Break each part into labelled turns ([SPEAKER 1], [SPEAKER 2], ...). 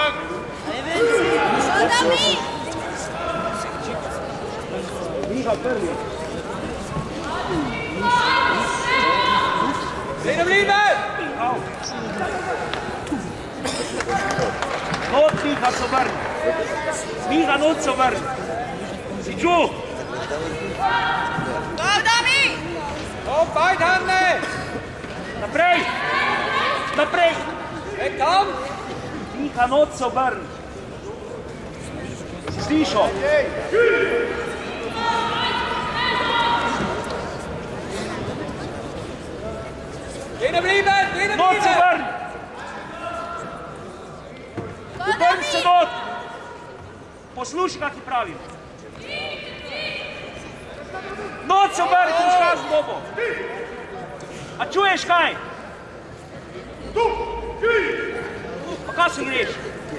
[SPEAKER 1] Miha prvi.
[SPEAKER 2] Stehen bleiben!
[SPEAKER 1] Not Miha so vrn. Miha not so vrn. Si čuh?
[SPEAKER 3] Kom, Dami!
[SPEAKER 2] Kom, beide Hände!
[SPEAKER 1] Naprej! Naprej!
[SPEAKER 2] Weg tam!
[SPEAKER 1] Miha not so vrn. Si slišal?
[SPEAKER 2] Stehen bleiben! Stehen
[SPEAKER 1] Not so
[SPEAKER 2] bleiben!
[SPEAKER 1] vrn! Obrni se not! Poslušaj, kaj ti pravim. Not so vrn, ti boš kazen dobo. A čuješ kaj? Pa kaj se greš?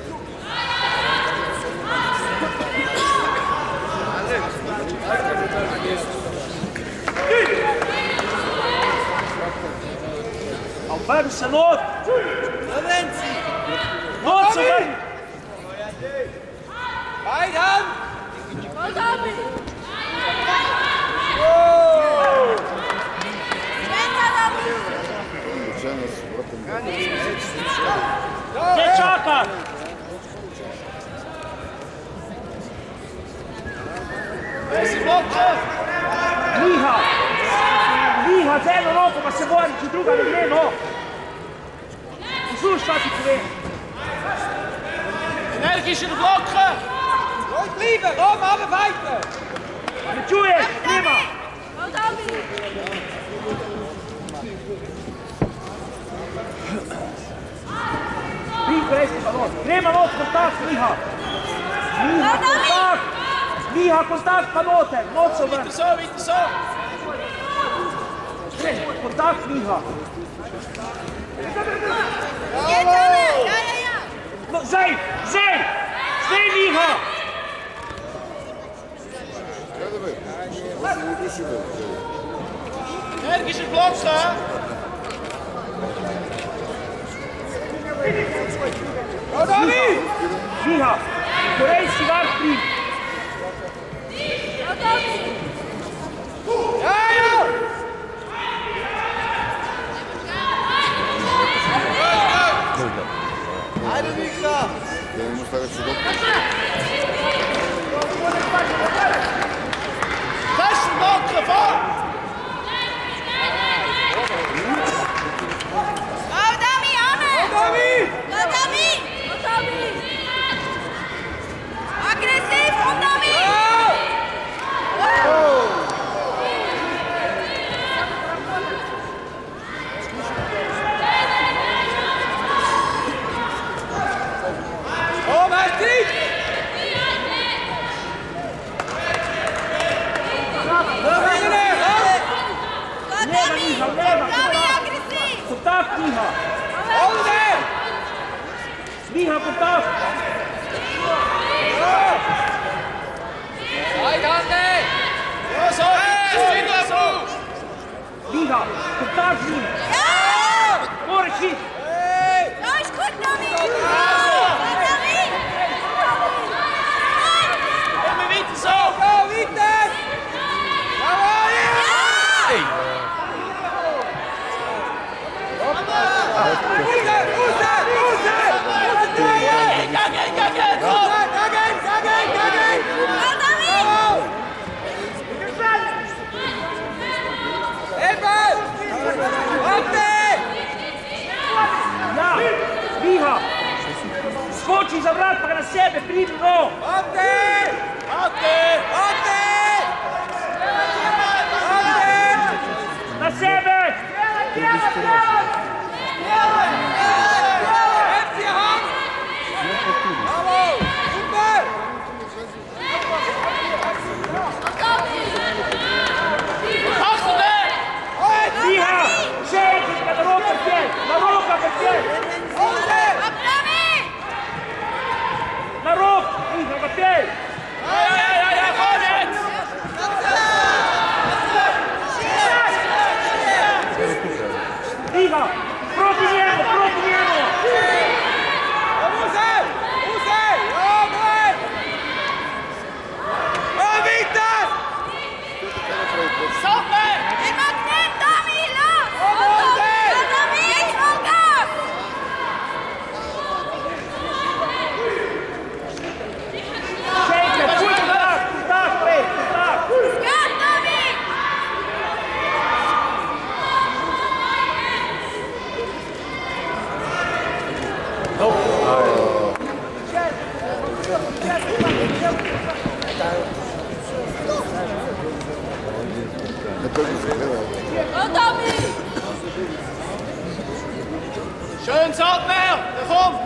[SPEAKER 1] A vrn se not! Not so vrn!
[SPEAKER 2] Beide Hände!
[SPEAKER 3] Kom, Dami!
[SPEAKER 1] Ne čaka! Miha! Miha, z eno roko pa se bori, če druga ne gre, no! Poslušaj, kaj ti povem.
[SPEAKER 2] Energische blokken! Nooit blijven, kom, maar weiter!
[SPEAKER 1] Ne čuješ, nema!
[SPEAKER 3] Kom, Dami!
[SPEAKER 1] Priko resti pa not. Grema not, kontakt, Miha! Miha, kontakt! Miha, kontakt pa noter, not so vrn.
[SPEAKER 2] Vidite so!
[SPEAKER 1] Kontakt, Miha!
[SPEAKER 3] Je, Dami! Ja!
[SPEAKER 1] No, zdaj! Zdaj! Zdaj, Miha!
[SPEAKER 2] Energische bloksten! Go, Dami!
[SPEAKER 1] Miha! Korejski vart prim!
[SPEAKER 3] Kom, Dami!
[SPEAKER 2] Ja! Ajde, Miha!
[SPEAKER 4] Ja ne možeš staviti Judo.
[SPEAKER 2] Fest blokken, voor!
[SPEAKER 3] Kom, Dami, Anne!
[SPEAKER 2] Go, Dami!
[SPEAKER 3] Kom, Dami! Kom, Dami! Agressief, kom, Dami!
[SPEAKER 2] Kom, Astrid!
[SPEAKER 3] Kom, Dami! Dami, agressief!
[SPEAKER 1] Kontakt, Miha!
[SPEAKER 2] Handen!
[SPEAKER 1] Miha, kontakt!
[SPEAKER 2] Beide Handen! Zo, zo!
[SPEAKER 1] Miha, kontakt, Miha!
[SPEAKER 3] Ja!
[SPEAKER 1] Moraš iti!
[SPEAKER 3] Ja, is goed, Dami! Kom, Dami!
[SPEAKER 2] Kom, Witte, zo! Go, Witte! Jawohl!
[SPEAKER 1] Ja! Miha! Skoči za vrat, pa ga na sebe, pridi, no! Na sebe! Miha! Šejiš ga na roka pjel! Na roka pjel! Na rok! Miha ga pjel! Miha!
[SPEAKER 2] Schön Saltmeer, da kommt!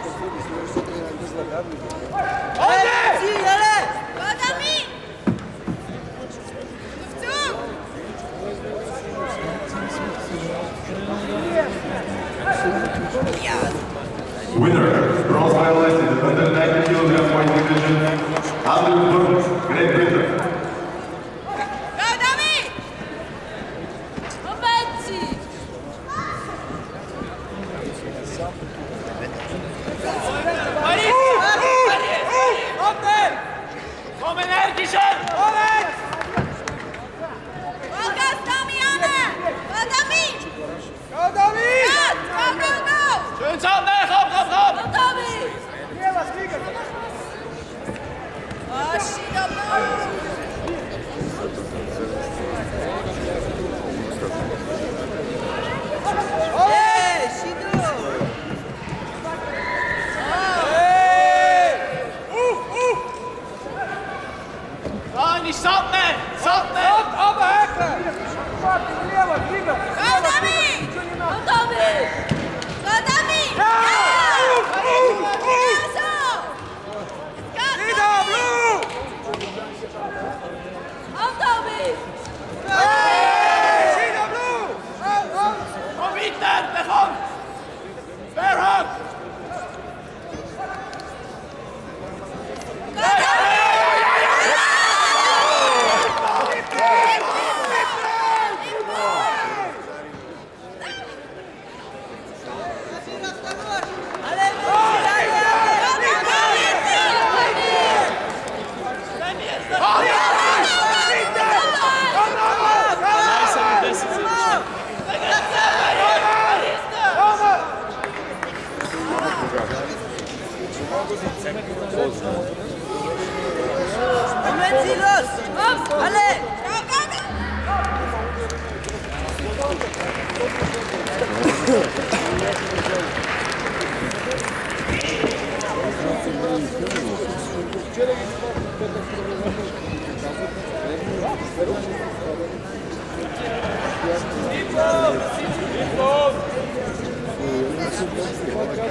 [SPEAKER 4] Winner, bronze finalist in the under 90 kg weight division, Bulgaria, Great Britain.
[SPEAKER 2] Kom energischer! Schön Saltmeer, komm! Nein, ich Saltmeer! Kom weiter, da kommt! Verhoog!
[SPEAKER 3] Moment, Sie los! Alle!
[SPEAKER 2] Stop!